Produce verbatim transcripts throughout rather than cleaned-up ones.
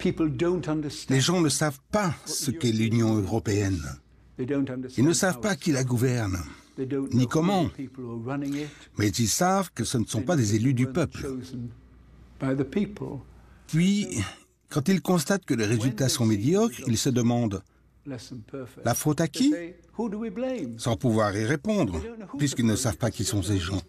Les gens ne savent pas ce qu'est l'Union européenne. Ils ne savent pas qui la gouverne, ni comment, mais ils savent que ce ne sont pas des élus du peuple. Puis, quand ils constatent que les résultats sont médiocres, ils se demandent « La faute à qui ?» sans pouvoir y répondre, puisqu'ils ne savent pas qui sont ces gens.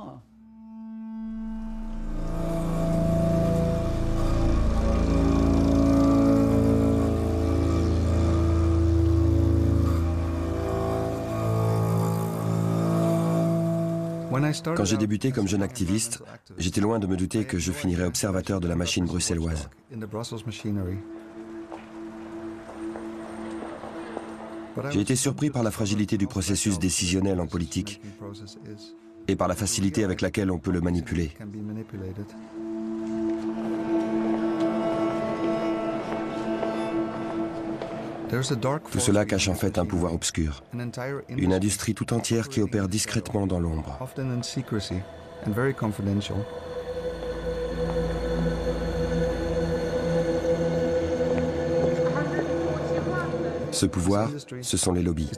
Quand j'ai débuté comme jeune activiste, j'étais loin de me douter que je finirais observateur de la machine bruxelloise. J'ai été surpris par la fragilité du processus décisionnel en politique et par la facilité avec laquelle on peut le manipuler. Tout cela cache en fait un pouvoir obscur, une industrie tout entière qui opère discrètement dans l'ombre. Ce pouvoir, ce sont les lobbies.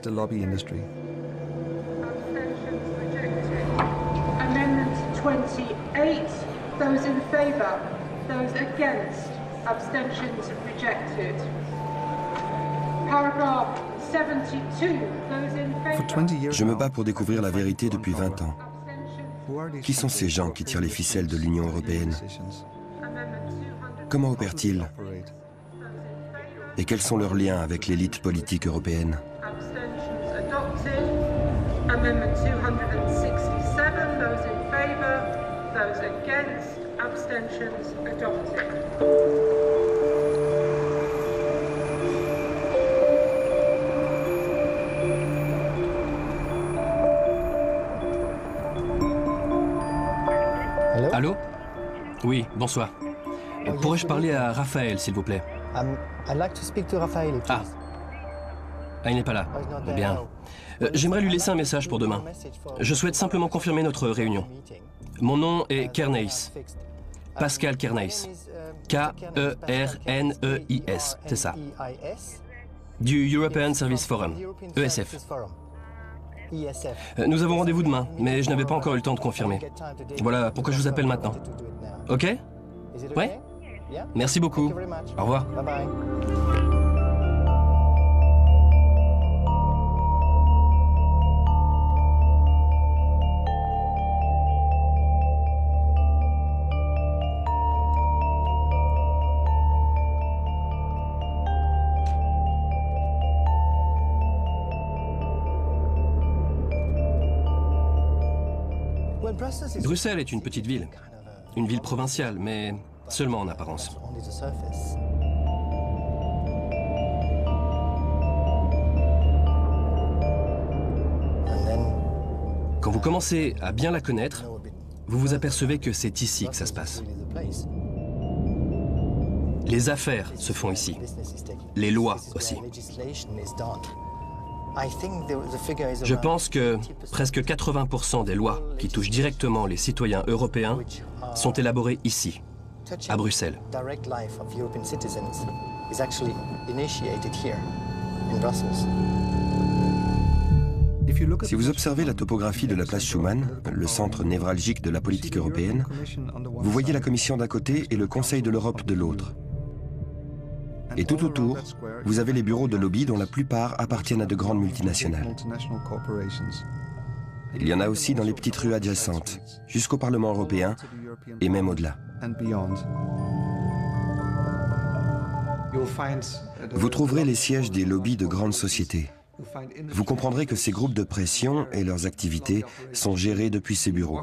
Je me bats pour découvrir la vérité depuis vingt ans. Qui sont ces gens qui tirent les ficelles de l'Union européenne? Comment opèrent-ils? Et quels sont leurs liens avec l'élite politique européenne? Allô? Oui, bonsoir. Pourrais-je parler à Raphaël, s'il vous plaît? Um, I'd like to speak to Raphaël, please. Ah. Ah, il n'est pas là. Oh, he's not there. Bien. Euh, J'aimerais lui laisser un message pour demain. Je souhaite simplement confirmer notre réunion. Mon nom est Kerneis. Pascal Kerneis. K E R N E I S. C'est ça. Du European Service Forum. E S F. Euh, Nous avons rendez-vous demain, mais je n'avais pas encore eu le temps de confirmer. Voilà pourquoi je vous appelle maintenant. Ok? Oui? Merci beaucoup. Au revoir. Bye bye. Bruxelles est une petite ville. Une ville provinciale, mais seulement en apparence. Quand vous commencez à bien la connaître, vous vous apercevez que c'est ici que ça se passe. Les affaires se font ici. Les lois aussi. Je pense que presque quatre-vingts pour cent des lois qui touchent directement les citoyens européens sont élaborées ici, à Bruxelles. Si vous observez la topographie de la place Schuman, le centre névralgique de la politique européenne, vous voyez la Commission d'un côté et le Conseil de l'Europe de l'autre. Et tout autour, vous avez les bureaux de lobby dont la plupart appartiennent à de grandes multinationales. Il y en a aussi dans les petites rues adjacentes, jusqu'au Parlement européen et même au-delà. Vous trouverez les sièges des lobbies de grandes sociétés. Vous comprendrez que ces groupes de pression et leurs activités sont gérés depuis ces bureaux.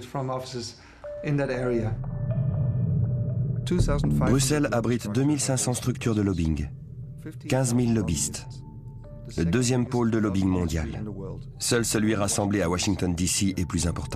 Bruxelles abrite deux mille cinq cents structures de lobbying, quinze mille lobbyistes, le deuxième pôle de lobbying mondial. Seul celui rassemblé à Washington D C est plus important.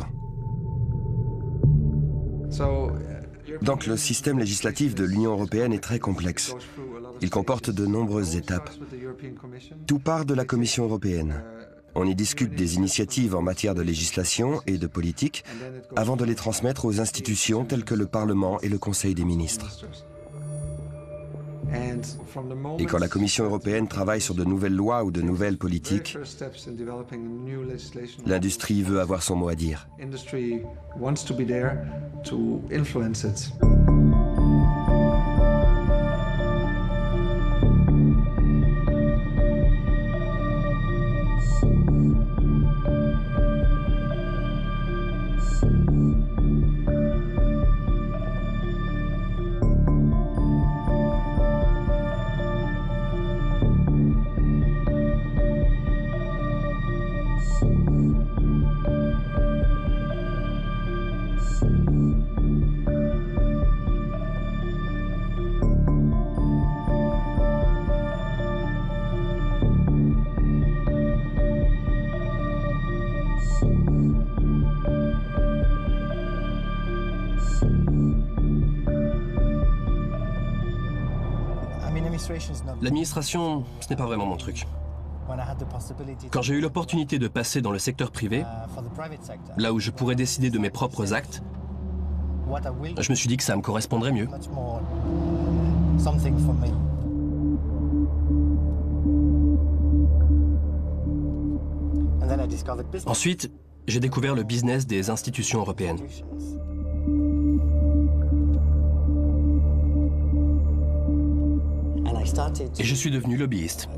Donc le système législatif de l'Union européenne est très complexe. Il comporte de nombreuses étapes. Tout part de la Commission européenne. On y discute des initiatives en matière de législation et de politique avant de les transmettre aux institutions telles que le Parlement et le Conseil des ministres. Et quand la Commission européenne travaille sur de nouvelles lois ou de nouvelles politiques, l'industrie veut avoir son mot à dire. L'administration, ce n'est pas vraiment mon truc. Quand j'ai eu l'opportunité de passer dans le secteur privé, là où je pourrais décider de mes propres actes, je me suis dit que ça me correspondrait mieux. Ensuite, j'ai découvert le business des institutions européennes. Et je suis devenu lobbyiste.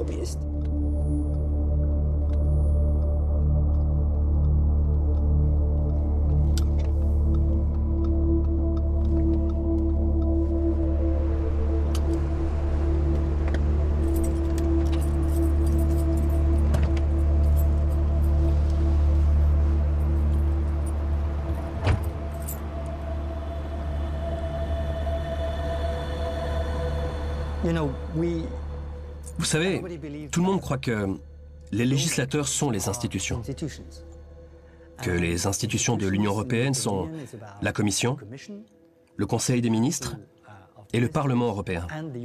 Vous savez, tout le monde croit que les législateurs sont les institutions, que les institutions de l'Union européenne sont la Commission, le Conseil des ministres et le Parlement européen.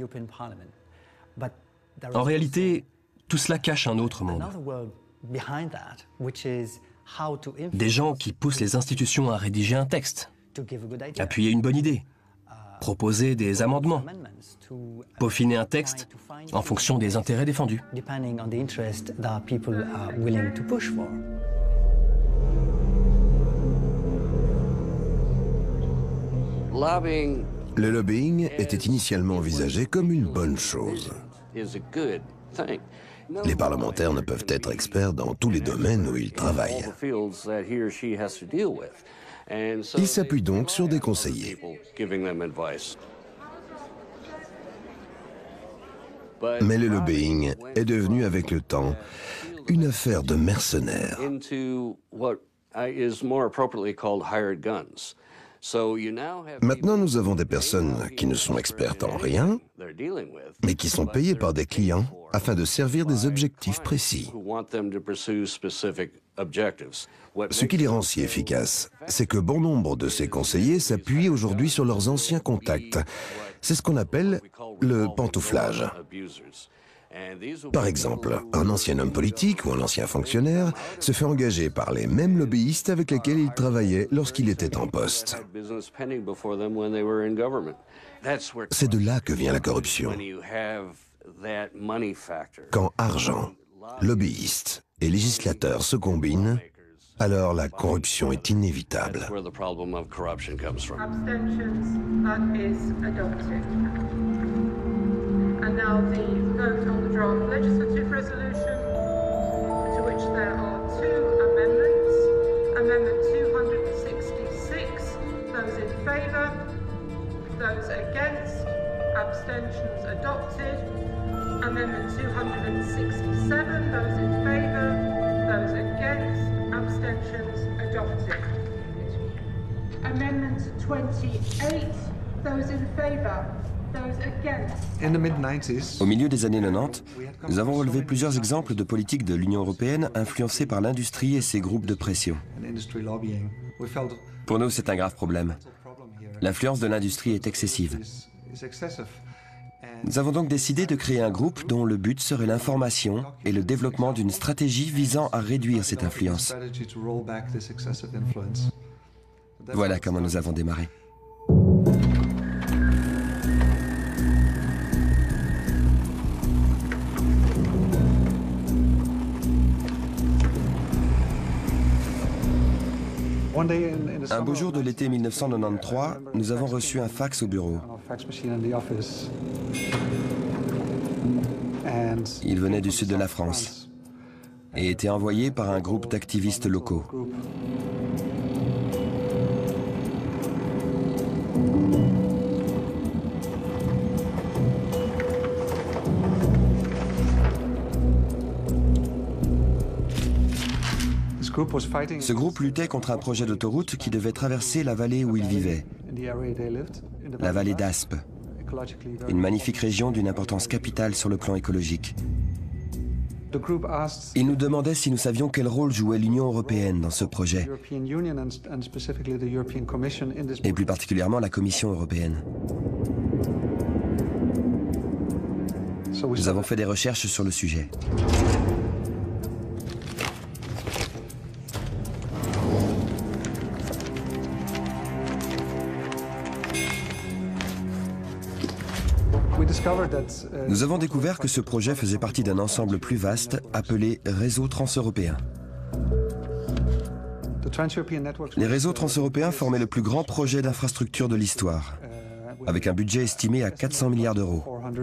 En réalité, tout cela cache un autre monde. Des gens qui poussent les institutions à rédiger un texte, appuyer une bonne idée, proposer des amendements, peaufiner un texte en fonction des intérêts défendus. Le lobbying était initialement envisagé comme une bonne chose. Les parlementaires ne peuvent être experts dans tous les domaines où ils travaillent. Ils s'appuient donc sur des conseillers. Mais le lobbying est devenu avec le temps une affaire de mercenaires. Maintenant, nous avons des personnes qui ne sont expertes en rien, mais qui sont payées par des clients afin de servir des objectifs précis. Ce qui les rend si efficaces, c'est que bon nombre de ces conseillers s'appuient aujourd'hui sur leurs anciens contacts. C'est ce qu'on appelle le pantouflage. Par exemple, un ancien homme politique ou un ancien fonctionnaire se fait engager par les mêmes lobbyistes avec lesquels il travaillait lorsqu'il était en poste. C'est de là que vient la corruption. Quand argent, lobbyistes et législateurs se combinent, alors la corruption est inévitable. And now the vote on the draft legislative resolution, to which there are two amendments. Amendment two hundred sixty-six, those in favour, those against, abstentions adopted. Amendment two hundred sixty-seven, those in favour, those against, abstentions adopted. Amendment twenty-eight, those in favour. Au milieu des années quatre-vingt-dix, nous avons relevé plusieurs exemples de politiques de l'Union européenne influencées par l'industrie et ses groupes de pression. Pour nous, c'est un grave problème. L'influence de l'industrie est excessive. Nous avons donc décidé de créer un groupe dont le but serait l'information et le développement d'une stratégie visant à réduire cette influence. Voilà comment nous avons démarré. Un beau jour de l'été mille neuf cent quatre-vingt-treize, nous avons reçu un fax au bureau. Il venait du sud de la France et était envoyé par un groupe d'activistes locaux. Ce groupe luttait contre un projet d'autoroute qui devait traverser la vallée où ils vivaient, la vallée d'Aspe, une magnifique région d'une importance capitale sur le plan écologique. Ils nous demandaient si nous savions quel rôle jouait l'Union européenne dans ce projet, et plus particulièrement la Commission européenne. Nous avons fait des recherches sur le sujet. Nous avons découvert que ce projet faisait partie d'un ensemble plus vaste appelé Réseau transeuropéen. Les réseaux transeuropéens formaient le plus grand projet d'infrastructure de l'histoire, avec un budget estimé à quatre cents milliards d'euros.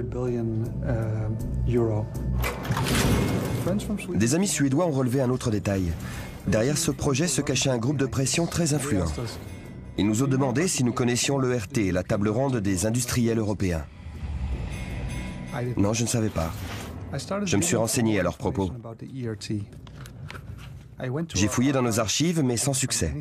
Des amis suédois ont relevé un autre détail. Derrière ce projet se cachait un groupe de pression très influent. Ils nous ont demandé si nous connaissions l'E R T, la table ronde des industriels européens. Non, je ne savais pas. Je me suis renseigné à leur propos. J'ai fouillé dans nos archives, mais sans succès.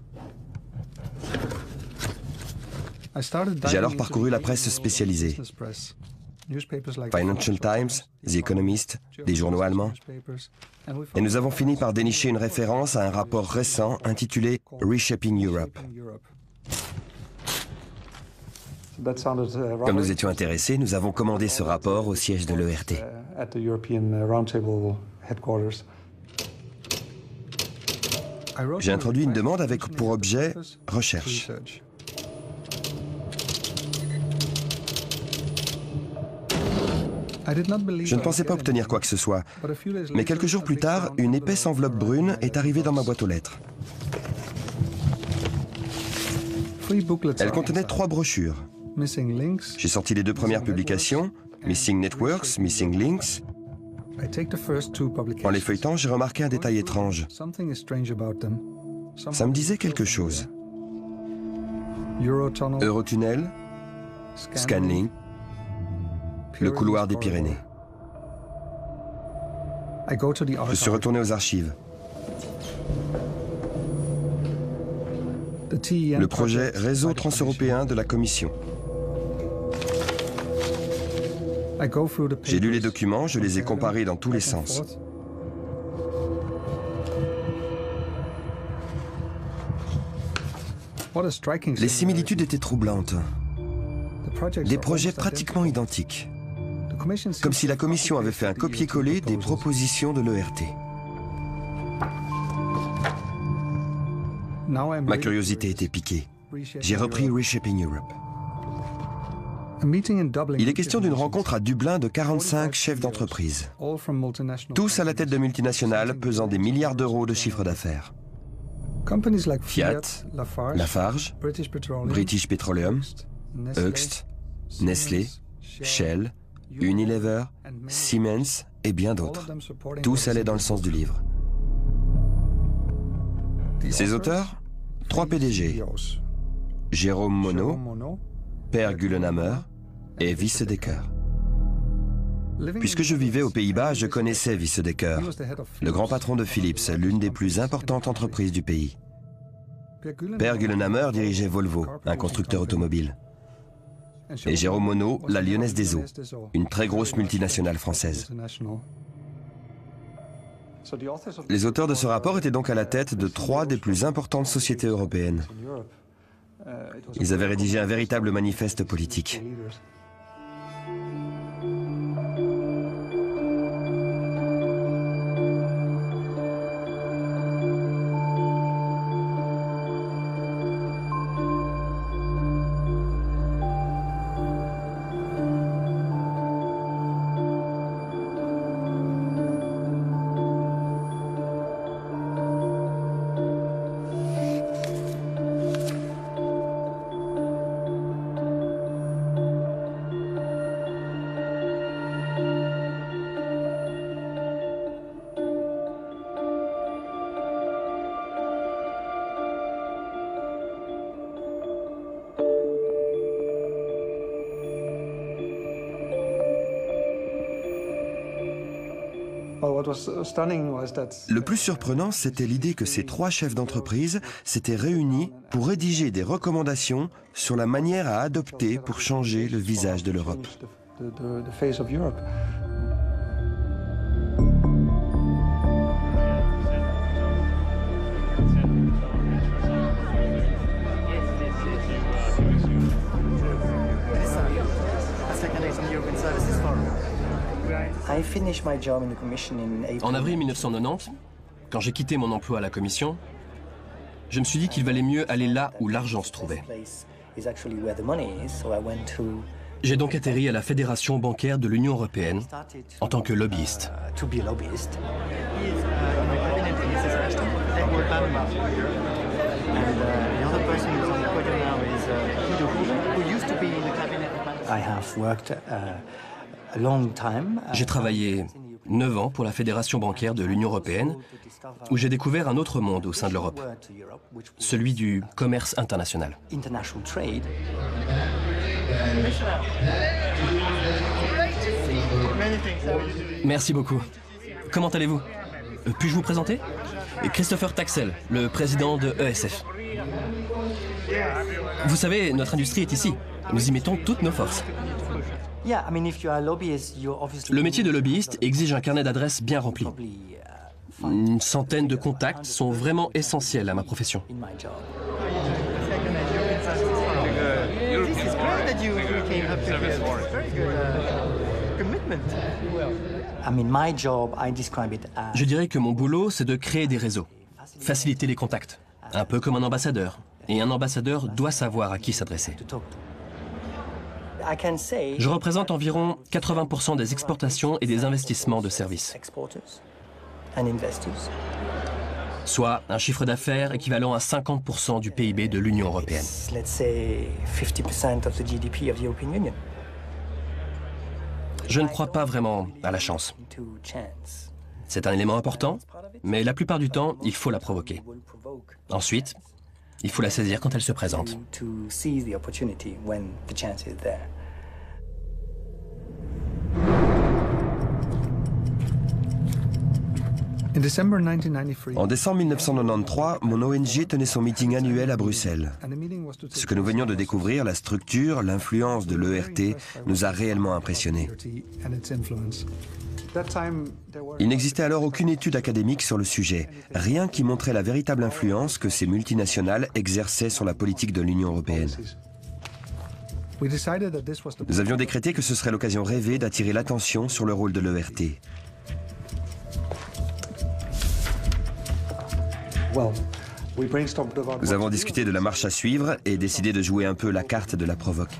J'ai alors parcouru la presse spécialisée. Financial Times, The Economist, des journaux allemands. Et nous avons fini par dénicher une référence à un rapport récent intitulé Reshaping Europe. Comme nous étions intéressés, nous avons commandé ce rapport au siège de l'E R T. J'ai introduit une demande avec pour objet « Recherche ». Je ne pensais pas obtenir quoi que ce soit, mais quelques jours plus tard, une épaisse enveloppe brune est arrivée dans ma boîte aux lettres. Elle contenait trois brochures. J'ai sorti les deux premières publications, Missing Networks, Missing Links. En les feuilletant, j'ai remarqué un détail étrange. Ça me disait quelque chose. Eurotunnel, Scanlink, le couloir des Pyrénées. Je suis retourné aux archives. Le projet Réseau transeuropéen de la Commission. J'ai lu les documents, je les ai comparés dans tous les sens. Les similitudes étaient troublantes. Des projets pratiquement identiques. Comme si la Commission avait fait un copier-coller des propositions de l'E R T. Ma curiosité était piquée. J'ai repris Reshaping Europe. Il est question d'une rencontre à Dublin de quarante-cinq chefs d'entreprise, tous à la tête de multinationales pesant des milliards d'euros de chiffre d'affaires. Fiat, Lafarge, British Petroleum, Hoechst, Nestlé, Shell, Unilever, Siemens et bien d'autres. Tous allaient dans le sens du livre. Ces auteurs, trois P D G, Jérôme Monod, Per Gullenhammer et Wisse Dekker. Puisque je vivais aux Pays-Bas, je connaissais Wisse Dekker, le grand patron de Philips, l'une des plus importantes entreprises du pays. Per Gullenhammer dirigeait Volvo, un constructeur automobile. Et Jérôme Monod, la Lyonnaise des Eaux, une très grosse multinationale française. Les auteurs de ce rapport étaient donc à la tête de trois des plus importantes sociétés européennes. Ils avaient rédigé un véritable manifeste politique. Le plus surprenant, c'était l'idée que ces trois chefs d'entreprise s'étaient réunis pour rédiger des recommandations sur la manière à adopter pour changer le visage de l'Europe. En avril mille neuf cent quatre-vingt-dix, quand j'ai quitté mon emploi à la Commission, je me suis dit qu'il valait mieux aller là où l'argent se trouvait. J'ai donc atterri à la Fédération bancaire de l'Union européenne en tant que lobbyiste. J'ai travaillé neuf ans pour la Fédération bancaire de l'Union européenne, où j'ai découvert un autre monde au sein de l'Europe, celui du commerce international. Merci beaucoup. Comment allez-vous? Puis-je vous présenter? Christopher Taxel, le président de E S F. Vous savez, notre industrie est ici. Nous y mettons toutes nos forces. Le métier de lobbyiste exige un carnet d'adresses bien rempli. Une centaine de contacts sont vraiment essentiels à ma profession. Je dirais que mon boulot, c'est de créer des réseaux, faciliter les contacts, un peu comme un ambassadeur. Et un ambassadeur doit savoir à qui s'adresser. Je représente environ quatre-vingts pour cent des exportations et des investissements de services, soit un chiffre d'affaires équivalent à cinquante pour cent du P I B de l'Union européenne. Je ne crois pas vraiment à la chance. C'est un élément important, mais la plupart du temps, il faut la provoquer. Ensuite, il faut la saisir quand elle se présente. En décembre mille neuf cent quatre-vingt-treize, mon O N G tenait son meeting annuel à Bruxelles. Ce que nous venions de découvrir, la structure, l'influence de l'E R T, nous a réellement impressionnés. Il n'existait alors aucune étude académique sur le sujet, rien qui montrait la véritable influence que ces multinationales exerçaient sur la politique de l'Union européenne. Nous avions décrété que ce serait l'occasion rêvée d'attirer l'attention sur le rôle de l'E R T. Nous avons discuté de la marche à suivre et décidé de jouer un peu la carte de la provoque.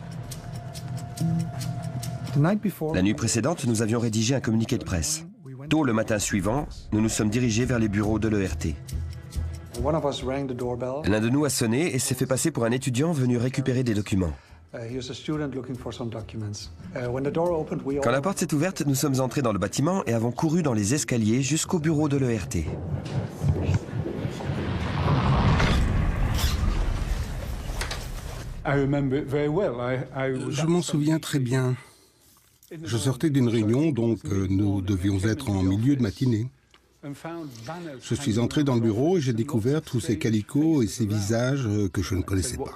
La nuit précédente, nous avions rédigé un communiqué de presse. Tôt le matin suivant, nous nous sommes dirigés vers les bureaux de l'E R T. L'un de nous a sonné et s'est fait passer pour un étudiant venu récupérer des documents. Quand la porte s'est ouverte, nous sommes entrés dans le bâtiment et avons couru dans les escaliers jusqu'au bureau de l'E R T. Je m'en souviens très bien. Je sortais d'une réunion, donc euh, nous devions être en milieu de matinée. Je suis entré dans le bureau et j'ai découvert tous ces calicots et ces visages euh, que je ne connaissais pas.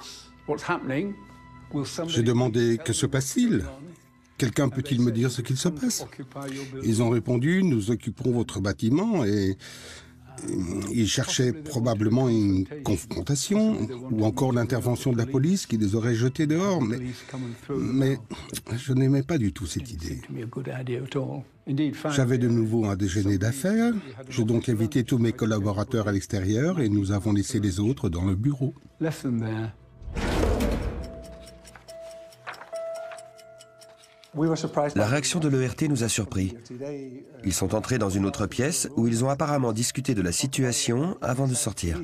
J'ai demandé « Que se passe-t-il ? Quelqu'un peut-il me dire ce qu'il se passe ?» Ils ont répondu « Nous occupons votre bâtiment » et ils cherchaient probablement une confrontation ou encore l'intervention de la police qui les aurait jetés dehors, mais, mais je n'aimais pas du tout cette idée. J'avais de nouveau un déjeuner d'affaires, j'ai donc invité tous mes collaborateurs à l'extérieur et nous avons laissé les autres dans le bureau. La réaction de l'E R T nous a surpris. Ils sont entrés dans une autre pièce où ils ont apparemment discuté de la situation avant de sortir.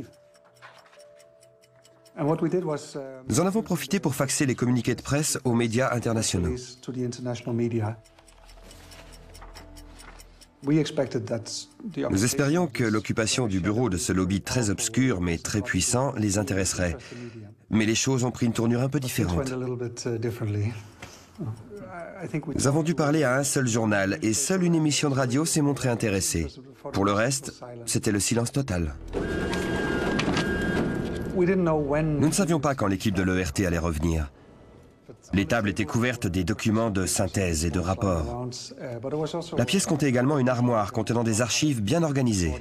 Nous en avons profité pour faxer les communiqués de presse aux médias internationaux. Nous espérions que l'occupation du bureau de ce lobby très obscur mais très puissant les intéresserait. Mais les choses ont pris une tournure un peu différente. Nous avons dû parler à un seul journal et seule une émission de radio s'est montrée intéressée. Pour le reste, c'était le silence total. Nous ne savions pas quand l'équipe de l'E R T allait revenir. Les tables étaient couvertes des documents de synthèse et de rapports. La pièce comptait également une armoire contenant des archives bien organisées.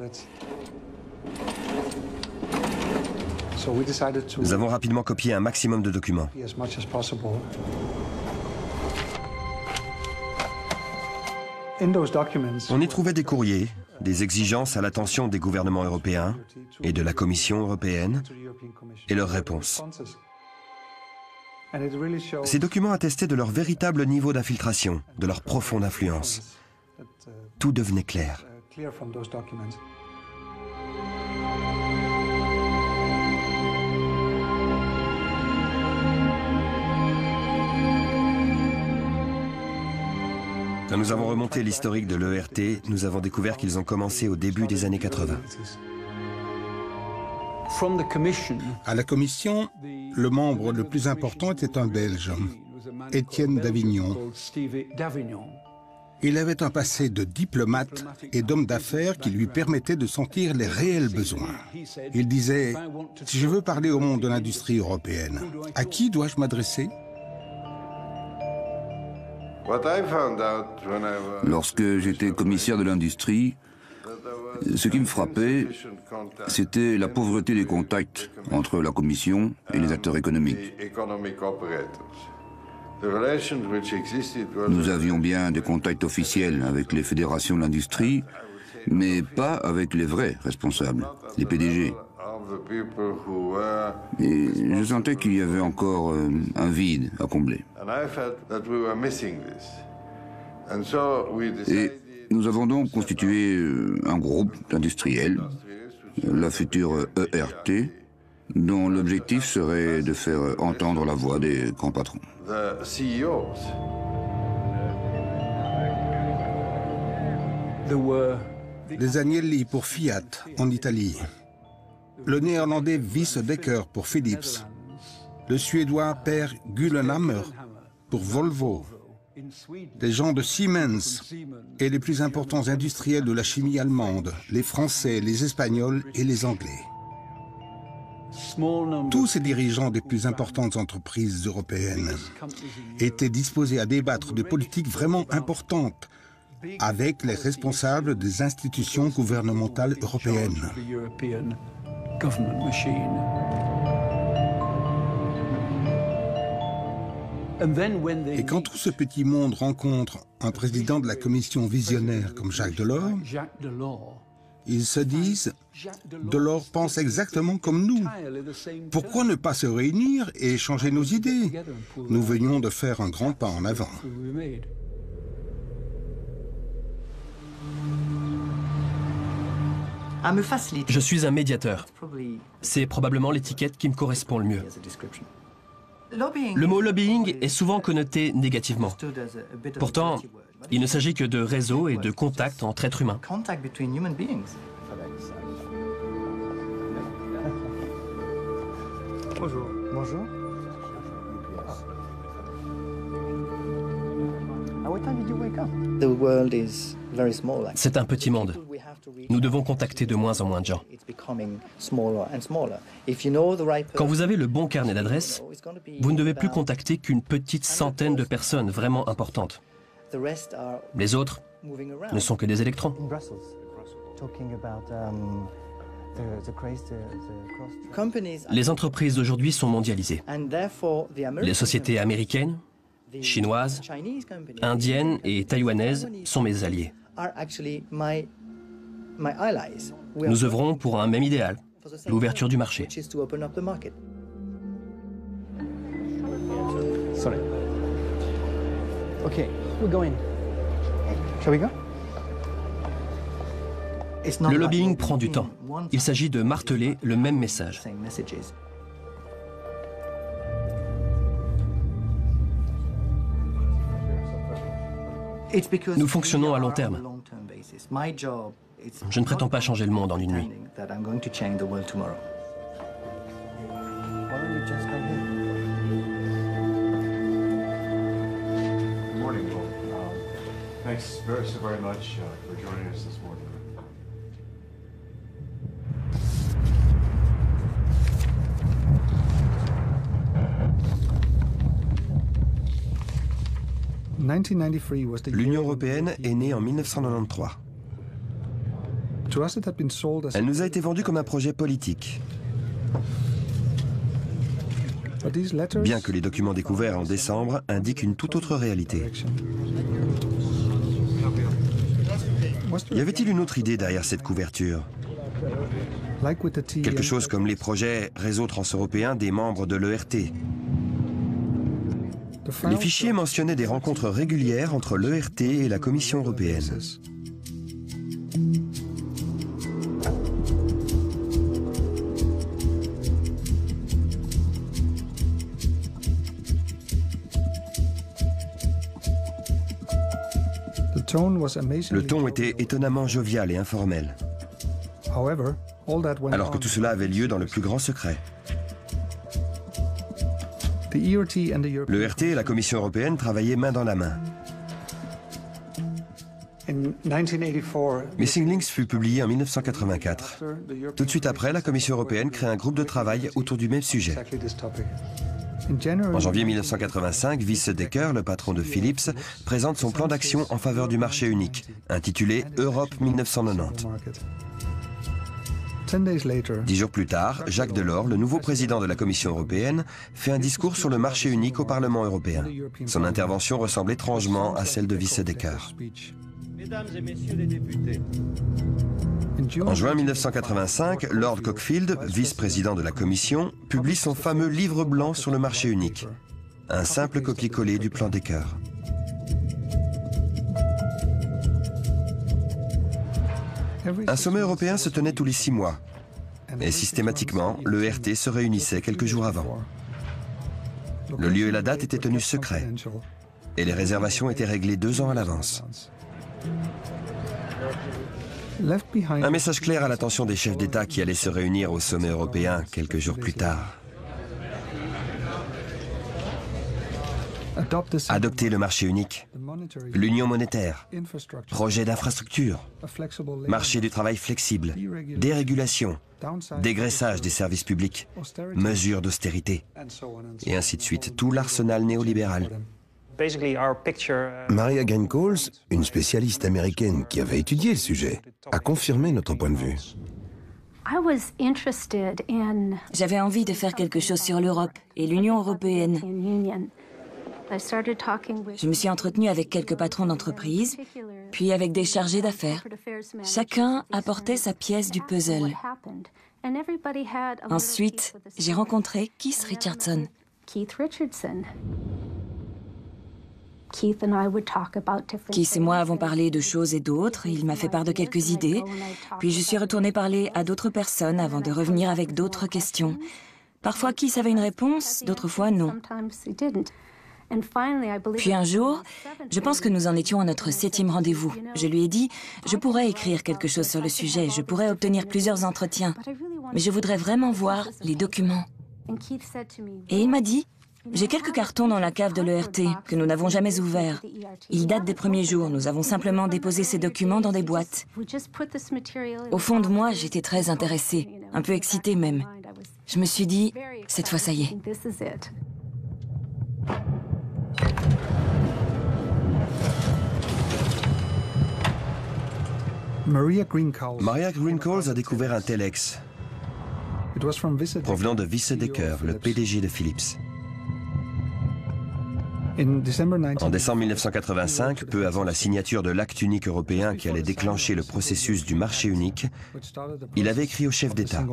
Nous avons rapidement copié un maximum de documents. On y trouvait des courriers, des exigences à l'attention des gouvernements européens et de la Commission européenne et leurs réponses. Ces documents attestaient de leur véritable niveau d'infiltration, de leur profonde influence. Tout devenait clair. Quand nous avons remonté l'historique de l'E R T, nous avons découvert qu'ils ont commencé au début des années quatre-vingt. À la Commission, le membre le plus important était un Belge, Étienne Davignon. Il avait un passé de diplomate et d'homme d'affaires qui lui permettait de sentir les réels besoins. Il disait « Si je veux parler au monde de l'industrie européenne, à qui dois-je m'adresser ?» Lorsque j'étais commissaire de l'industrie, ce qui me frappait, c'était la pauvreté des contacts entre la Commission et les acteurs économiques. Nous avions bien des contacts officiels avec les fédérations de l'industrie, mais pas avec les vrais responsables, les P D G. Et je sentais qu'il y avait encore euh, un vide à combler. Et nous avons donc constitué euh, un groupe d'industriels, la future E R T, dont l'objectif serait de faire entendre la voix des grands patrons. Les Agnelli pour Fiat en Italie, le néerlandais Wyss Dekker pour Philips, le suédois Per Gyllenhammar pour Volvo, des gens de Siemens et les plus importants industriels de la chimie allemande, les Français, les Espagnols et les Anglais. Tous ces dirigeants des plus importantes entreprises européennes étaient disposés à débattre de politiques vraiment importantes avec les responsables des institutions gouvernementales européennes. Et quand tout ce petit monde rencontre un président de la commission visionnaire comme Jacques Delors, ils se disent « Delors pense exactement comme nous. Pourquoi ne pas se réunir et échanger nos idées? Nous venions de faire un grand pas en avant. » Je suis un médiateur. C'est probablement l'étiquette qui me correspond le mieux. Le mot lobbying est souvent connoté négativement. Pourtant, il ne s'agit que de réseaux et de contacts entre êtres humains. Bonjour. Bonjour. C'est un petit monde. Nous devons contacter de moins en moins de gens. Quand vous avez le bon carnet d'adresses, vous ne devez plus contacter qu'une petite centaine de personnes vraiment importantes. Les autres ne sont que des électrons. Les entreprises d'aujourd'hui sont mondialisées. Les sociétés américaines, chinoises, indiennes et taïwanaises sont mes alliés. Nous œuvrons pour un même idéal, l'ouverture du marché. Sorry. Okay, we're going. Shall we go? Le lobbying prend du temps. Il s'agit de marteler le même message. Nous fonctionnons à long terme. Je ne prétends pas changer le monde en une nuit. morning, Will. Um, thanks very, so very much uh, for joining us this morning. L'Union européenne est née en mille neuf cent quatre-vingt-treize. Elle nous a été vendue comme un projet politique. Bien que les documents découverts en décembre indiquent une toute autre réalité. Y avait-il une autre idée derrière cette couverture? Quelque chose comme les projets réseau transeuropéen des membres de l'E R T. Les fichiers mentionnaient des rencontres régulières entre l'E R T et la Commission européenne. Le ton était étonnamment jovial et informel, alors que tout cela avait lieu dans le plus grand secret. Le R T et la Commission européenne travaillaient main dans la main. Missing Links fut publié en mille neuf cent quatre-vingt-quatre. Tout de suite après, la Commission européenne crée un groupe de travail autour du même sujet. En janvier mille neuf cent quatre-vingt-cinq, Wiese Dekker, le patron de Philips, présente son plan d'action en faveur du marché unique, intitulé Europe mille neuf cent quatre-vingt-dix. Dix jours plus tard, Jacques Delors, le nouveau président de la Commission européenne, fait un discours sur le marché unique au Parlement européen. Son intervention ressemble étrangement à celle de Wiese Dekker. Mesdames et messieurs les députés. En juin mille neuf cent quatre-vingt-cinq, Lord Cockfield, vice-président de la Commission, publie son fameux livre blanc sur le marché unique, un simple copier-coller du plan Dekker. Un sommet européen se tenait tous les six mois, et systématiquement, le R T se réunissait quelques jours avant. Le lieu et la date étaient tenus secrets, et les réservations étaient réglées deux ans à l'avance. Un message clair à l'attention des chefs d'État qui allaient se réunir au sommet européen quelques jours plus tard. Adopter le marché unique, l'union monétaire, projet d'infrastructure, marché du travail flexible, dérégulation, dégraissage des services publics, mesures d'austérité, et ainsi de suite, tout l'arsenal néolibéral. Maria Greencoles, une spécialiste américaine qui avait étudié le sujet, a confirmé notre point de vue. J'avais envie de faire quelque chose sur l'Europe et l'Union européenne. Je me suis entretenue avec quelques patrons d'entreprise, puis avec des chargés d'affaires. Chacun apportait sa pièce du puzzle. Ensuite, j'ai rencontré Keith Richardson. Keith et moi avons parlé de choses et d'autres, il m'a fait part de quelques idées, puis je suis retournée parler à d'autres personnes avant de revenir avec d'autres questions. Parfois Keith avait une réponse, d'autres fois non. Puis un jour, je pense que nous en étions à notre septième rendez-vous. Je lui ai dit, je pourrais écrire quelque chose sur le sujet, je pourrais obtenir plusieurs entretiens, mais je voudrais vraiment voir les documents. Et il m'a dit, j'ai quelques cartons dans la cave de l'E R T que nous n'avons jamais ouverts. Ils datent des premiers jours, nous avons simplement déposé ces documents dans des boîtes. Au fond de moi, j'étais très intéressée, un peu excitée même. Je me suis dit, cette fois ça y est. Maria Greencoles a découvert un telex provenant de Wiese Dekker, le P D G de Philips. En décembre mille neuf cent quatre-vingt-cinq, peu avant la signature de l'acte unique européen qui allait déclencher le processus du marché unique, il avait écrit au chef d'État.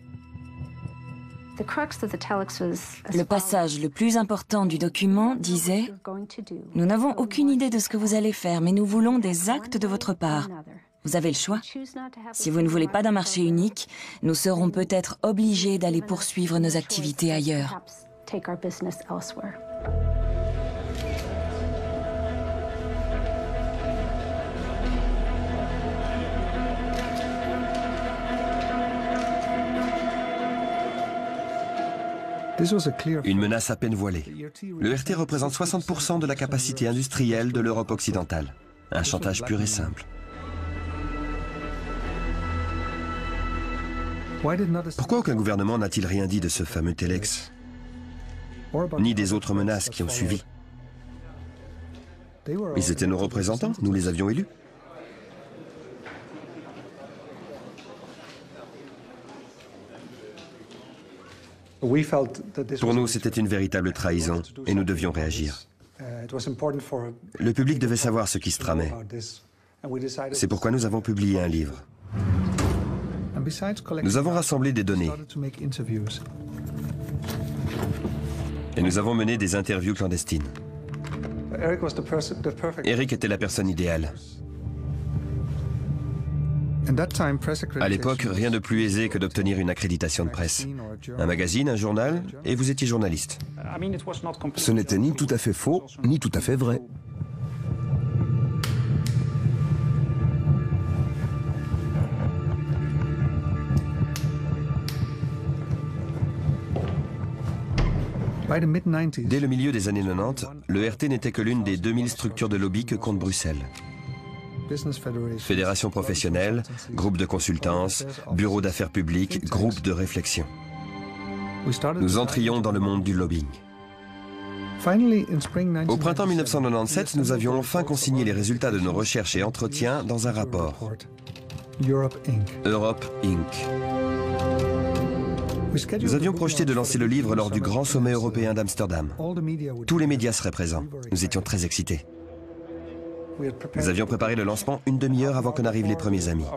Le passage le plus important du document disait « Nous n'avons aucune idée de ce que vous allez faire, mais nous voulons des actes de votre part. Vous avez le choix. Si vous ne voulez pas d'un marché unique, nous serons peut-être obligés d'aller poursuivre nos activités ailleurs. » Une menace à peine voilée. Le R T représente soixante pour cent de la capacité industrielle de l'Europe occidentale. Un chantage pur et simple. Pourquoi aucun gouvernement n'a-t-il rien dit de ce fameux Telex, ni des autres menaces qui ont suivi? Ils étaient nos représentants, nous les avions élus. Pour nous, c'était une véritable trahison et nous devions réagir. Le public devait savoir ce qui se tramait. C'est pourquoi nous avons publié un livre. Nous avons rassemblé des données. Et nous avons mené des interviews clandestines. Eric était la personne idéale. À l'époque, rien de plus aisé que d'obtenir une accréditation de presse. Un magazine, un journal, et vous étiez journaliste. Ce n'était ni tout à fait faux, ni tout à fait vrai. Dès le milieu des années quatre-vingt-dix, le R T n'était que l'une des deux mille structures de lobby que compte Bruxelles. Fédération professionnelle, groupe de consultance, bureau d'affaires publiques, groupe de réflexion. Nous entrions dans le monde du lobbying. Au printemps mille neuf cent quatre-vingt-dix-sept, nous avions enfin consigné les résultats de nos recherches et entretiens dans un rapport. Europe Incorporated. Nous avions projeté de lancer le livre lors du grand sommet européen d'Amsterdam. Tous les médias seraient présents. Nous étions très excités. Nous avions préparé le lancement une demi-heure avant que n'arrivent les premiers amis.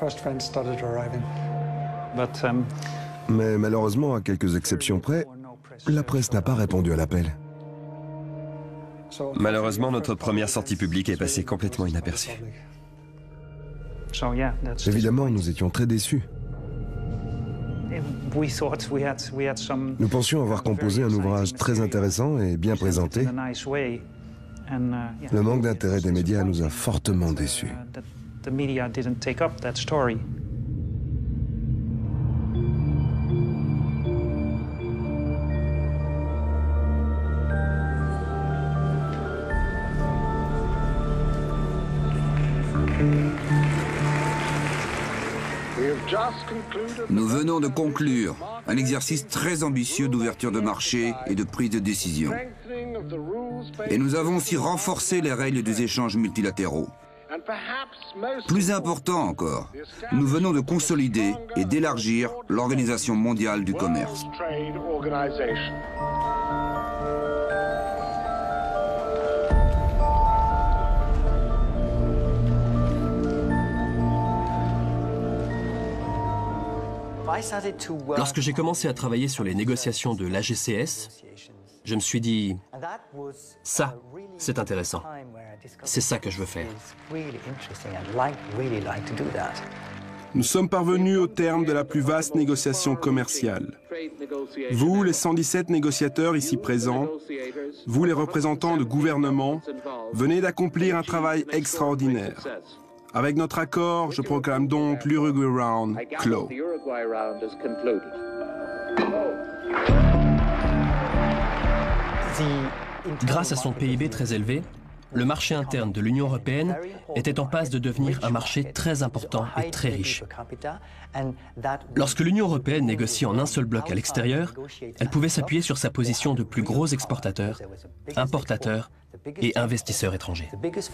Mais malheureusement, à quelques exceptions près, la presse n'a pas répondu à l'appel. Malheureusement, notre première sortie publique est passée complètement inaperçue. Évidemment, nous étions très déçus. Nous pensions avoir composé un ouvrage très intéressant et bien présenté. Le manque d'intérêt des médias nous a fortement déçus. Nous venons de conclure un exercice très ambitieux d'ouverture de marché et de prise de décision. Et nous avons aussi renforcé les règles des échanges multilatéraux. Plus important encore, nous venons de consolider et d'élargir l'Organisation mondiale du commerce. Lorsque j'ai commencé à travailler sur les négociations de l'A G C S, je me suis dit, ça, c'est intéressant. C'est ça que je veux faire. Nous sommes parvenus au terme de la plus vaste négociation commerciale. Vous, les cent dix-sept négociateurs ici présents, vous, les représentants de gouvernements, venez d'accomplir un travail extraordinaire. Avec notre accord, je proclame donc l'Uruguay Round clos. Grâce à son P I B très élevé, le marché interne de l'Union européenne était en passe de devenir un marché très important et très riche. Lorsque l'Union européenne négocie en un seul bloc à l'extérieur, elle pouvait s'appuyer sur sa position de plus gros exportateur, importateur et investisseur étranger.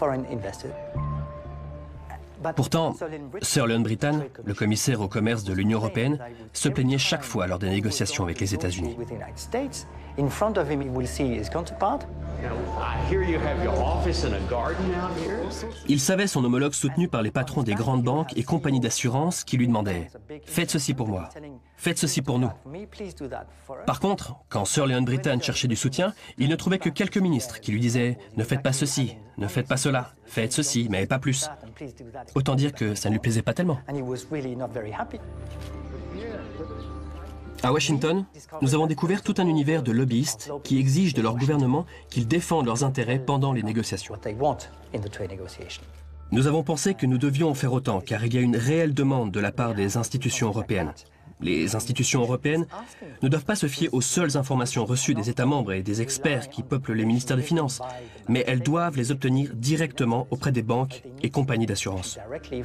Pourtant, Sir Leon Brittan, le commissaire au commerce de l'Union européenne, se plaignait chaque fois lors des négociations avec les États-Unis. Il savait son homologue soutenu par les patrons des grandes banques et compagnies d'assurance qui lui demandaient « Faites ceci pour moi, faites ceci pour nous ». Par contre, quand Sir Leon Brittan cherchait du soutien, il ne trouvait que quelques ministres qui lui disaient « Ne faites pas ceci, ne faites pas cela, faites ceci, mais pas plus ». Autant dire que ça ne lui plaisait pas tellement. À Washington, nous avons découvert tout un univers de lobbyistes qui exigent de leur gouvernement qu'ils défendent leurs intérêts pendant les négociations. Nous avons pensé que nous devions en faire autant, car il y a une réelle demande de la part des institutions européennes. les institutions européennes, ne doivent pas se fier aux seules informations reçues des États membres et des experts qui peuplent les ministères des Finances, mais elles doivent les obtenir directement auprès des banques et compagnies d'assurance.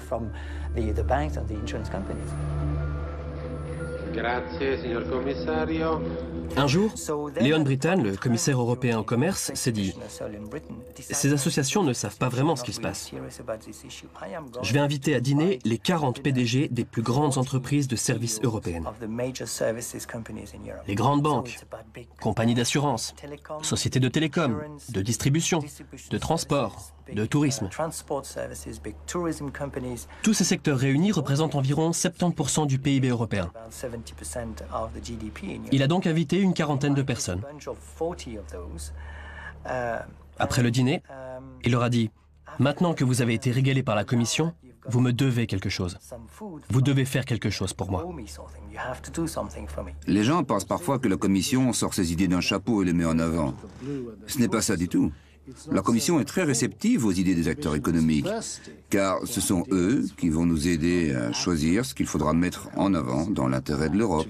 Un jour, Leon Brittan, le commissaire européen au commerce, s'est dit « Ces associations ne savent pas vraiment ce qui se passe. Je vais inviter à dîner les quarante P D G des plus grandes entreprises de services européennes. Les grandes banques, compagnies d'assurance, sociétés de télécom, de distribution, de transport, de tourisme. Tous ces secteurs réunis représentent environ soixante-dix pour cent du P I B européen. Il a donc invité une quarantaine de personnes. Après le dîner, il leur a dit « Maintenant que vous avez été régalés par la Commission, vous me devez quelque chose. Vous devez faire quelque chose pour moi. » Les gens pensent parfois que la Commission sort ses idées d'un chapeau et les met en avant. Ce n'est pas ça du tout. La Commission est très réceptive aux idées des acteurs économiques, car ce sont eux qui vont nous aider à choisir ce qu'il faudra mettre en avant dans l'intérêt de l'Europe.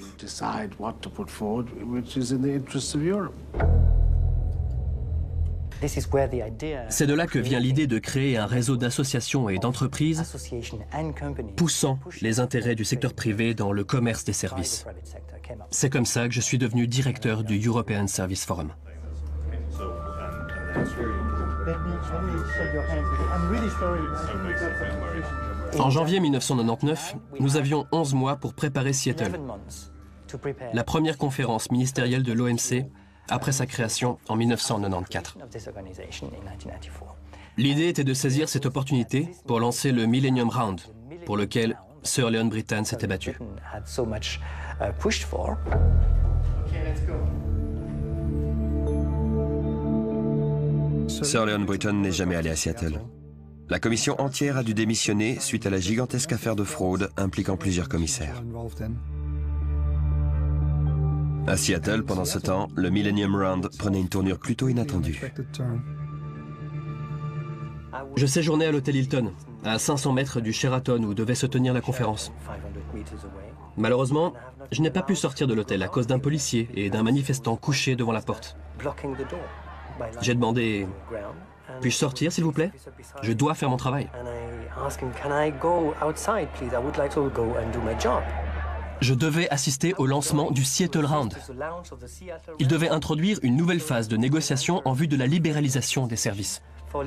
C'est de là que vient l'idée de créer un réseau d'associations et d'entreprises poussant les intérêts du secteur privé dans le commerce des services. C'est comme ça que je suis devenu directeur du European Service Forum. En janvier mille neuf cent quatre-vingt-dix-neuf, nous avions onze mois pour préparer Seattle, la première conférence ministérielle de l'O M C après sa création en mille neuf cent quatre-vingt-quatorze. L'idée était de saisir cette opportunité pour lancer le Millennium Round, pour lequel Sir Leon Brittan s'était battu. Sir Leon Brittan n'est jamais allé à Seattle. La commission entière a dû démissionner suite à la gigantesque affaire de fraude impliquant plusieurs commissaires. À Seattle, pendant ce temps, le Millennium Round prenait une tournure plutôt inattendue. Je séjournais à l'hôtel Hilton, à cinq cents mètres du Sheraton où devait se tenir la conférence. Malheureusement, je n'ai pas pu sortir de l'hôtel à cause d'un policier et d'un manifestant couché devant la porte. J'ai demandé « Puis-je sortir, s'il vous plaît? Je dois faire mon travail. » Je devais assister au lancement du Seattle Round. Il devait introduire une nouvelle phase de négociation en vue de la libéralisation des services.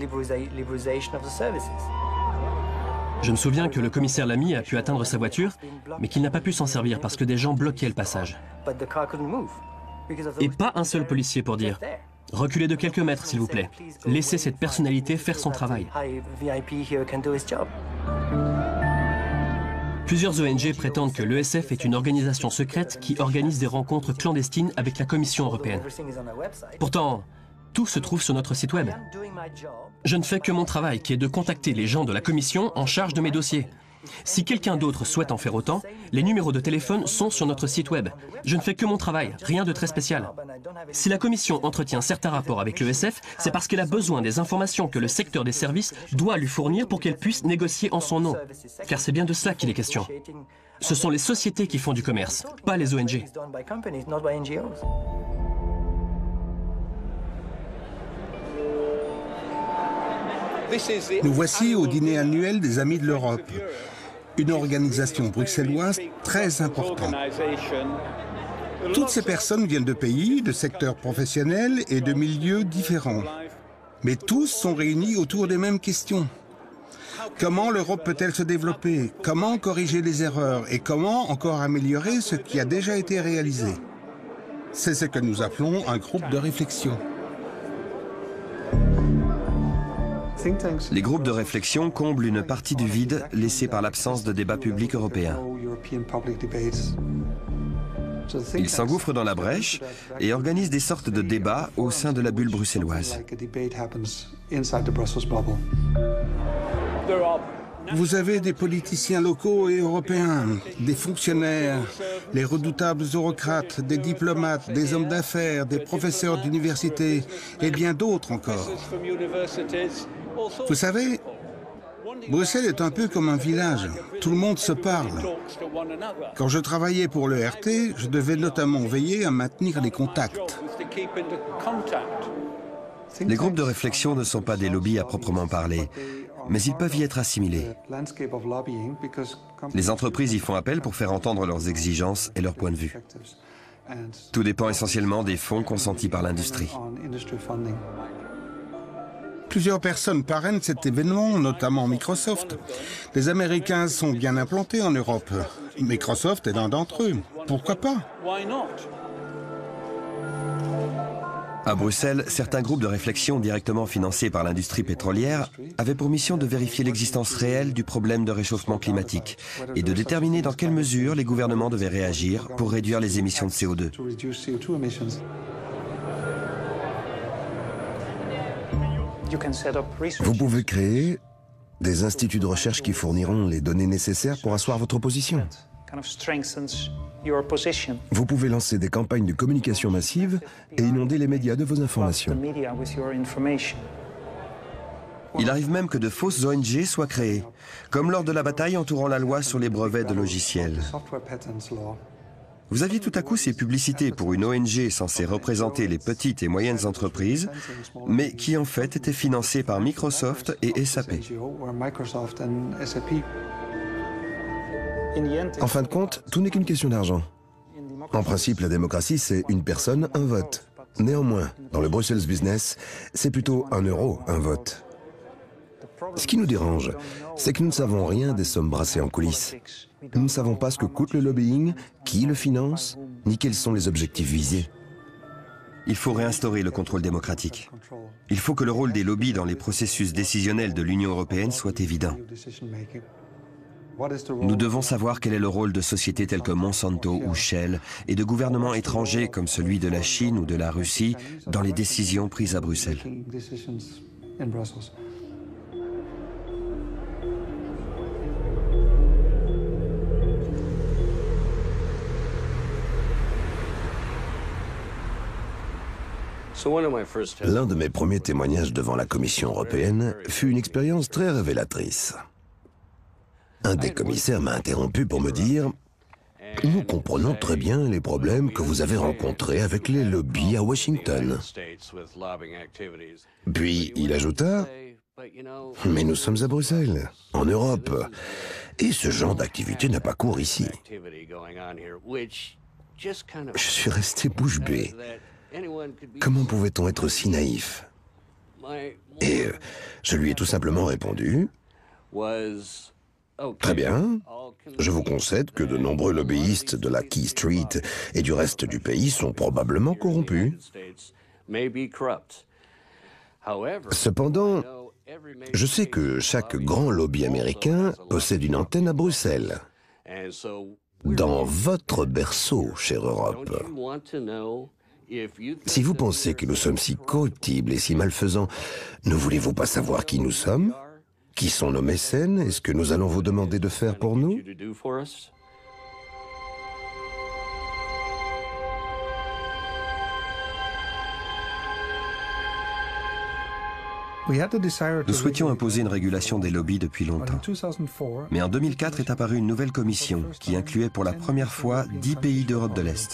Je me souviens que le commissaire Lamy a pu atteindre sa voiture, mais qu'il n'a pas pu s'en servir parce que des gens bloquaient le passage. Et pas un seul policier pour dire « Reculez de quelques mètres, s'il vous plaît. Laissez cette personnalité faire son travail. » Plusieurs O N G prétendent que l'E S F est une organisation secrète qui organise des rencontres clandestines avec la Commission européenne. Pourtant, tout se trouve sur notre site web. Je ne fais que mon travail, qui est de contacter les gens de la Commission en charge de mes dossiers. Si quelqu'un d'autre souhaite en faire autant, les numéros de téléphone sont sur notre site web. Je ne fais que mon travail, rien de très spécial. Si la Commission entretient certains rapports avec l'E S F, c'est parce qu'elle a besoin des informations que le secteur des services doit lui fournir pour qu'elle puisse négocier en son nom. Car c'est bien de cela qu'il est question. Ce sont les sociétés qui font du commerce, pas les O N G. Nous voici au dîner annuel des Amis de l'Europe, une organisation bruxelloise très importante. Toutes ces personnes viennent de pays, de secteurs professionnels et de milieux différents. Mais tous sont réunis autour des mêmes questions. Comment l'Europe peut-elle se développer? Comment corriger les erreurs? Et comment encore améliorer ce qui a déjà été réalisé? C'est ce que nous appelons un groupe de réflexion. Les groupes de réflexion comblent une partie du vide laissé par l'absence de débat public européen. Ils s'engouffrent dans la brèche et organisent des sortes de débats au sein de la bulle bruxelloise. Vous avez des politiciens locaux et européens, des fonctionnaires, les redoutables eurocrates, des diplomates, des hommes d'affaires, des professeurs d'université et bien d'autres encore. Vous savez, Bruxelles est un peu comme un village. Tout le monde se parle. Quand je travaillais pour le R T, je devais notamment veiller à maintenir les contacts. Les groupes de réflexion ne sont pas des lobbies à proprement parler, mais ils peuvent y être assimilés. Les entreprises y font appel pour faire entendre leurs exigences et leurs points de vue. Tout dépend essentiellement des fonds consentis par l'industrie. Plusieurs personnes parrainent cet événement, notamment Microsoft. Les Américains sont bien implantés en Europe. Microsoft est l'un d'entre eux. Pourquoi pas? À Bruxelles, certains groupes de réflexion directement financés par l'industrie pétrolière avaient pour mission de vérifier l'existence réelle du problème de réchauffement climatique et de déterminer dans quelle mesure les gouvernements devaient réagir pour réduire les émissions de C O deux. Vous pouvez créer des instituts de recherche qui fourniront les données nécessaires pour asseoir votre position. Vous pouvez lancer des campagnes de communication massive et inonder les médias de vos informations. Il arrive même que de fausses O N G soient créées, comme lors de la bataille entourant la loi sur les brevets de logiciels. Vous aviez tout à coup ces publicités pour une O N G censée représenter les petites et moyennes entreprises, mais qui en fait étaient financées par Microsoft et S A P. En fin de compte, tout n'est qu'une question d'argent. En principe, la démocratie, c'est une personne, un vote. Néanmoins, dans le Brussels Business, c'est plutôt un euro, un vote. Ce qui nous dérange, c'est que nous ne savons rien des sommes brassées en coulisses. Nous ne savons pas ce que coûte le lobbying, qui le finance, ni quels sont les objectifs visés. Il faut réinstaurer le contrôle démocratique. Il faut que le rôle des lobbies dans les processus décisionnels de l'Union européenne soit évident. Nous devons savoir quel est le rôle de sociétés telles que Monsanto ou Shell et de gouvernements étrangers comme celui de la Chine ou de la Russie dans les décisions prises à Bruxelles. L'un de mes premiers témoignages devant la Commission européenne fut une expérience très révélatrice. Un des commissaires m'a interrompu pour me dire « Nous comprenons très bien les problèmes que vous avez rencontrés avec les lobbies à Washington. » Puis il ajouta « Mais nous sommes à Bruxelles, en Europe, et ce genre d'activité n'a pas cours ici. » Je suis resté bouche bée. Comment pouvait-on être si naïf? Et euh, je lui ai tout simplement répondu « Très bien, je vous concède que de nombreux lobbyistes de la Key Street et du reste du pays sont probablement corrompus. Cependant, je sais que chaque grand lobby américain possède une antenne à Bruxelles, dans votre berceau, chère Europe. Si vous pensez que nous sommes si corruptibles et si malfaisants, ne voulez-vous pas savoir qui nous sommes? Qui sont nos mécènes et ce que nous allons vous demander de faire pour nous? Nous souhaitions imposer une régulation des lobbies depuis longtemps. Mais en deux mille quatre est apparue une nouvelle commission qui incluait pour la première fois dix pays d'Europe de l'Est.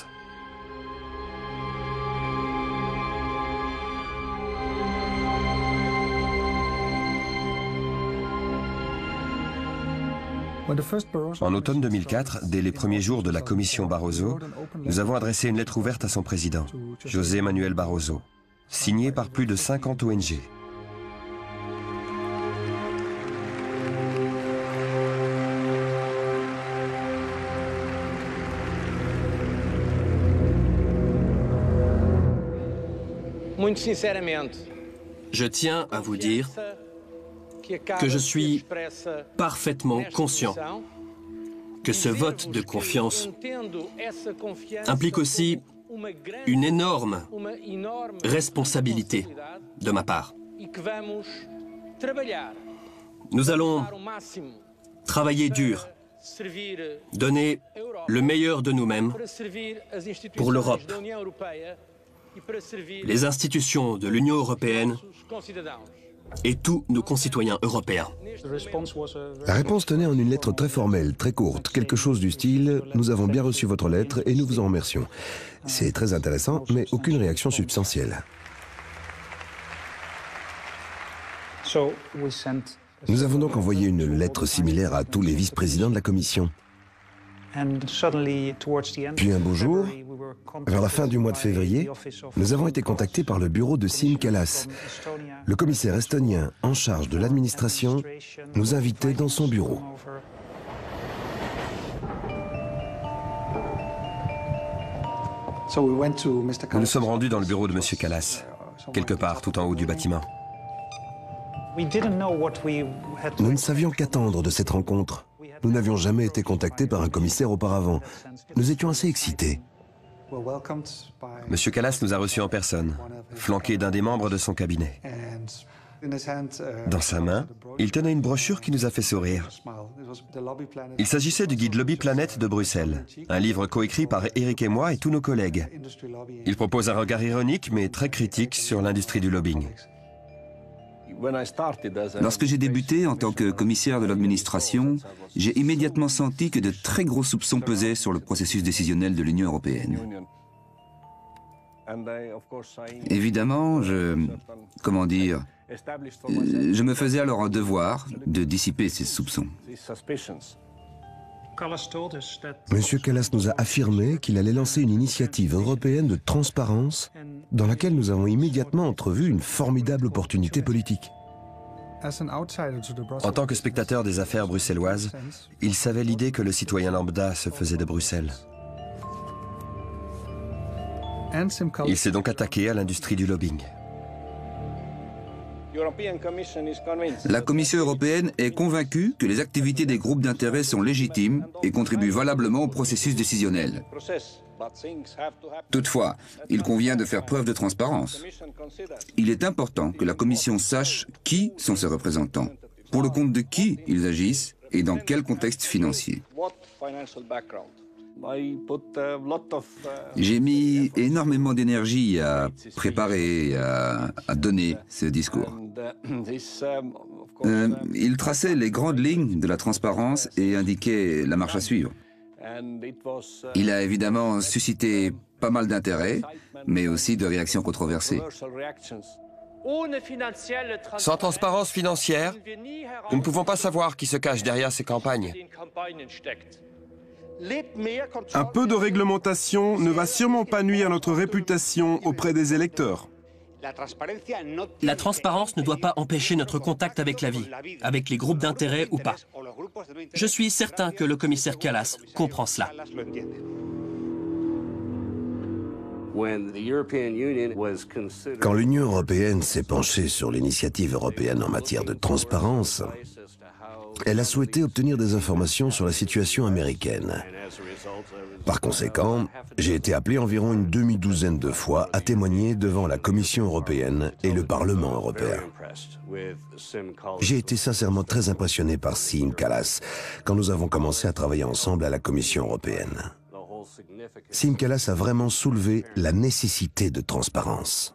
En automne deux mille quatre, dès les premiers jours de la commission Barroso, nous avons adressé une lettre ouverte à son président, José Manuel Barroso, signée par plus de cinquante O N G. Je tiens à vous dire que je suis parfaitement conscient que ce vote de confiance implique aussi une énorme responsabilité de ma part. Nous allons travailler dur, donner le meilleur de nous-mêmes pour l'Europe, les institutions de l'Union européenne et tous nos concitoyens européens. La réponse tenait en une lettre très formelle, très courte, quelque chose du style « Nous avons bien reçu votre lettre et nous vous en remercions ». C'est très intéressant, mais aucune réaction substantielle. Nous avons donc envoyé une lettre similaire à tous les vice-présidents de la Commission. Puis un beau jour, vers la fin du mois de février, nous avons été contactés par le bureau de Siim Kallas. Le commissaire estonien en charge de l'administration nous invitait dans son bureau. Nous nous sommes rendus dans le bureau de M. Kallas, quelque part tout en haut du bâtiment. Nous ne savions qu'attendre de cette rencontre. Nous n'avions jamais été contactés par un commissaire auparavant. Nous étions assez excités. M. Kallas nous a reçus en personne, flanqué d'un des membres de son cabinet. Dans sa main, il tenait une brochure qui nous a fait sourire. Il s'agissait du guide Lobby Planet de Bruxelles, un livre coécrit par Eric et moi et tous nos collègues. Il propose un regard ironique mais très critique sur l'industrie du lobbying. Lorsque j'ai débuté en tant que commissaire de l'administration, j'ai immédiatement senti que de très gros soupçons pesaient sur le processus décisionnel de l'Union européenne. Évidemment, je... comment dire... je me faisais alors un devoir de dissiper ces soupçons. Monsieur Kallas nous a affirmé qu'il allait lancer une initiative européenne de transparence dans laquelle nous avons immédiatement entrevu une formidable opportunité politique. En tant que spectateur des affaires bruxelloises, il savait l'idée que le citoyen lambda se faisait de Bruxelles. Il s'est donc attaqué à l'industrie du lobbying. La Commission européenne est convaincue que les activités des groupes d'intérêt sont légitimes et contribuent valablement au processus décisionnel. Toutefois, il convient de faire preuve de transparence. Il est important que la Commission sache qui sont ses représentants, pour le compte de qui ils agissent et dans quel contexte financier. J'ai mis énormément d'énergie à préparer, à, à donner ce discours. Euh, il traçait les grandes lignes de la transparence et indiquait la marche à suivre. Il a évidemment suscité pas mal d'intérêt, mais aussi de réactions controversées. Sans transparence financière, nous ne pouvons pas savoir qui se cache derrière ces campagnes. Un peu de réglementation ne va sûrement pas nuire à notre réputation auprès des électeurs. La transparence ne doit pas empêcher notre contact avec la vie, avec les groupes d'intérêt ou pas. Je suis certain que le commissaire Kallas comprend cela. Quand l'Union européenne s'est penchée sur l'initiative européenne en matière de transparence, elle a souhaité obtenir des informations sur la situation américaine. Par conséquent, j'ai été appelé environ une demi-douzaine de fois à témoigner devant la Commission européenne et le Parlement européen. J'ai été sincèrement très impressionné par Siim Kallas quand nous avons commencé à travailler ensemble à la Commission européenne. Siim Kallas a vraiment soulevé la nécessité de transparence.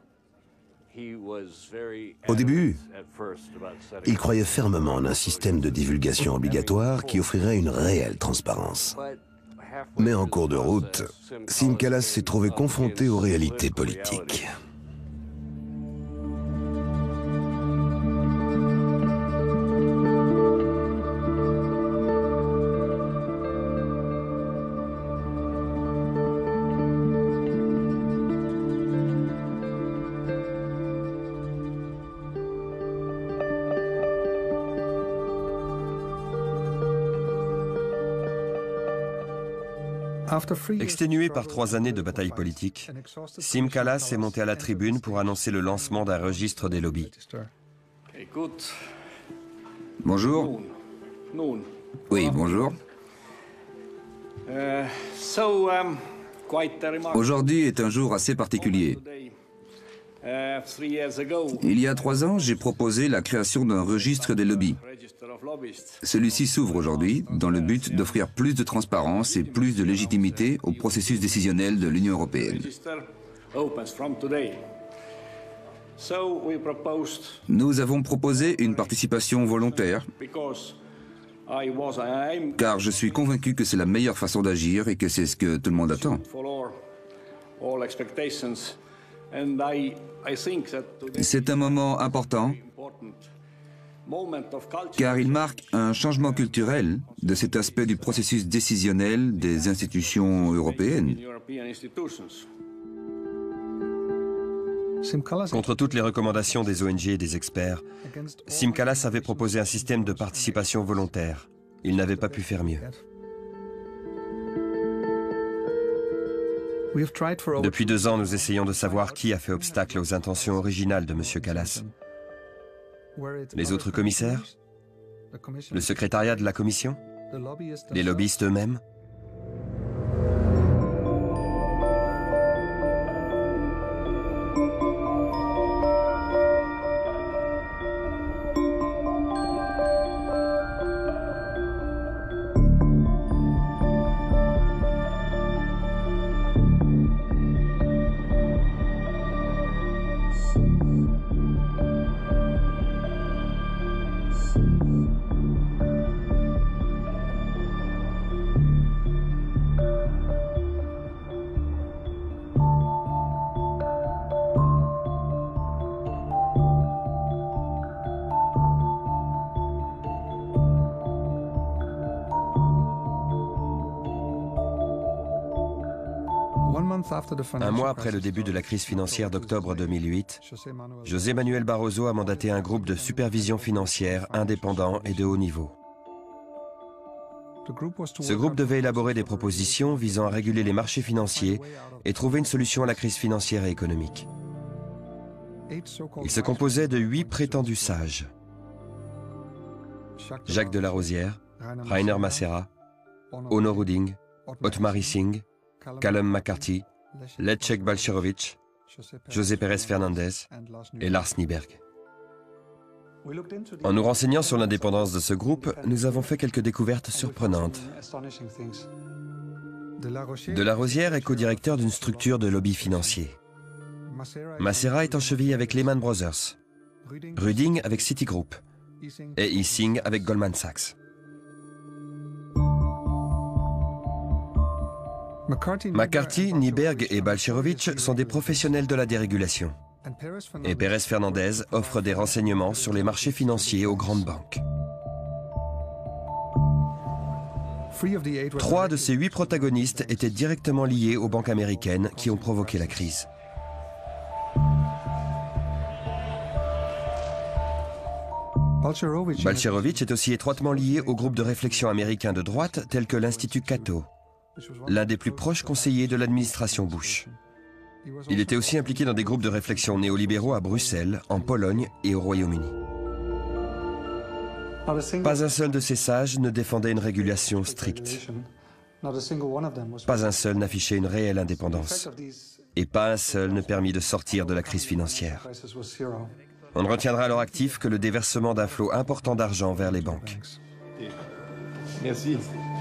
Au début, il croyait fermement en un système de divulgation obligatoire qui offrirait une réelle transparence. Mais en cours de route, Siim Kallas s'est trouvé confronté aux réalités politiques. Exténué par trois années de bataille politique, Siim Kallas est monté à la tribune pour annoncer le lancement d'un registre des lobbies. Bonjour. Oui, bonjour. Aujourd'hui est un jour assez particulier. Il y a trois ans, j'ai proposé la création d'un registre des lobbies. Celui-ci s'ouvre aujourd'hui dans le but d'offrir plus de transparence et plus de légitimité au processus décisionnel de l'Union européenne. Nous avons proposé une participation volontaire, car je suis convaincu que c'est la meilleure façon d'agir et que c'est ce que tout le monde attend. C'est un moment important, car il marque un changement culturel de cet aspect du processus décisionnel des institutions européennes. Contre toutes les recommandations des O N G et des experts, Siim Kallas avait proposé un système de participation volontaire. Il n'avait pas pu faire mieux. Depuis deux ans, nous essayons de savoir qui a fait obstacle aux intentions originales de M. Kallas. Les autres commissaires? Le secrétariat de la commission? Les lobbyistes eux-mêmes? Un mois après le début de la crise financière d'octobre deux mille huit, José Manuel Barroso a mandaté un groupe de supervision financière indépendant et de haut niveau. Ce groupe devait élaborer des propositions visant à réguler les marchés financiers et trouver une solution à la crise financière et économique. Il se composait de huit prétendus sages. Jacques de la Rosière, Rainer Macera, Onno Ruding, Otmar Issing, Callum McCarthy, Leszek Balcerowicz, José Pérez Fernandez et Lars Nyberg. En nous renseignant sur l'indépendance de ce groupe, nous avons fait quelques découvertes surprenantes. De la Rosière est co-directeur d'une structure de lobby financier. Macera est en cheville avec Lehman Brothers, Ruding avec Citigroup et Issing avec Goldman Sachs. McCarthy, Nyberg et Balcerowicz sont des professionnels de la dérégulation. Et Pérez Fernandez offre des renseignements sur les marchés financiers aux grandes banques. Trois de ces huit protagonistes étaient directement liés aux banques américaines qui ont provoqué la crise. Balcerowicz est aussi étroitement lié au groupe de réflexion américain de droite tel que l'Institut Cato, l'un des plus proches conseillers de l'administration Bush. Il était aussi impliqué dans des groupes de réflexion néolibéraux à Bruxelles, en Pologne et au Royaume-Uni. Pas un seul de ces sages ne défendait une régulation stricte. Pas un seul n'affichait une réelle indépendance. Et pas un seul ne permit de sortir de la crise financière. On ne retiendra à leur actif que le déversement d'un flot important d'argent vers les banques. Merci.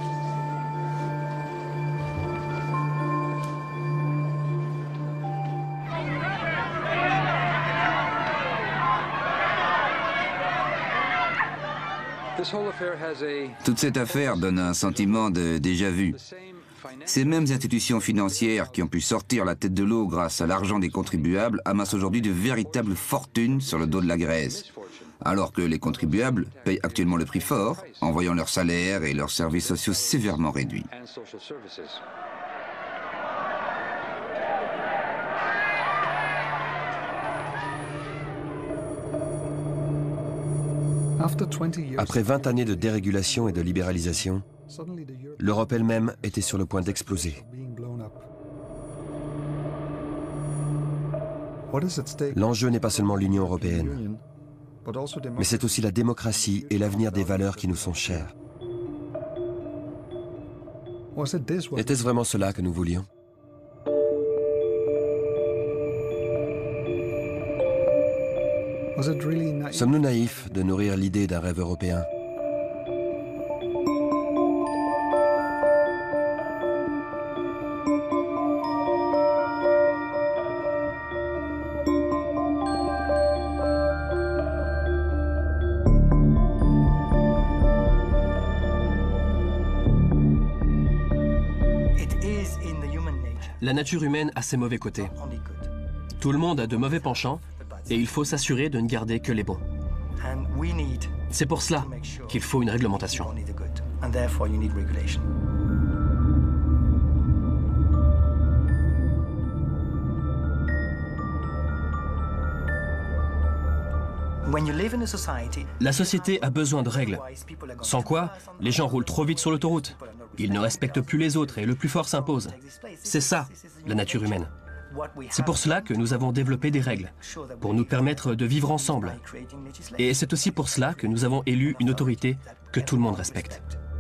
Toute cette affaire donne un sentiment de déjà-vu. Ces mêmes institutions financières qui ont pu sortir la tête de l'eau grâce à l'argent des contribuables amassent aujourd'hui de véritables fortunes sur le dos de la Grèce, alors que les contribuables payent actuellement le prix fort en voyant leurs salaires et leurs services sociaux sévèrement réduits. Après vingt années de dérégulation et de libéralisation, l'Europe elle-même était sur le point d'exploser. L'enjeu n'est pas seulement l'Union européenne, mais c'est aussi la démocratie et l'avenir des valeurs qui nous sont chères. Était-ce vraiment cela que nous voulions ? Sommes-nous naïfs de nourrir l'idée d'un rêve européen ? La nature humaine a ses mauvais côtés. Tout le monde a de mauvais penchants et il faut s'assurer de ne garder que les bons. C'est pour cela qu'il faut une réglementation. La société a besoin de règles, sans quoi les gens roulent trop vite sur l'autoroute. Ils ne respectent plus les autres et le plus fort s'impose. C'est ça, la nature humaine. C'est pour cela que nous avons développé des règles, pour nous permettre de vivre ensemble. Et c'est aussi pour cela que nous avons élu une autorité que tout le monde respecte.